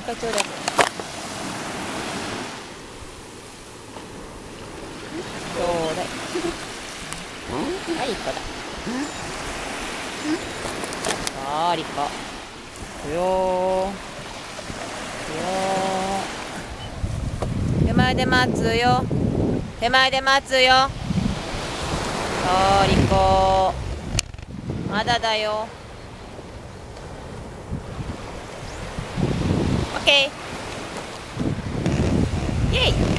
回ちょうだい。ちょうだい。はい、リコだ。さあ、リコ。いくよー。手前で待つよ。手前で待つよ。さあ、リコ。まだだよ。オッケー。イェイ。